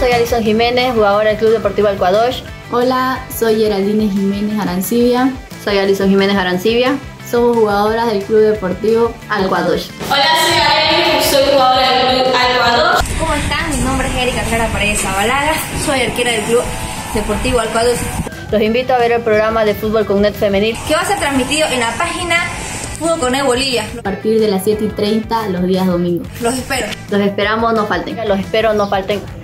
Soy Alison Jiménez, jugadora del Club Deportivo Alcoadosh. Hola, soy Geraldine Jiménez Arancibia. Soy Alison Jiménez Arancibia. Somos jugadoras del Club Deportivo Alcoadosh. Hola, soy Ariel, soy jugadora del Club Alcoadosh. ¿Cómo están? Mi nombre es Erika Clara Paredes Zabalaga, soy arquera del Club Deportivo Alcoadosh. Los invito a ver el programa de Fútbol con Net Femenil, que va a ser transmitido en la página Fútbol con Net Bolivia. a partir de las 7:30 los días domingos. Los espero. Los esperamos, no falten. Los espero, no falten.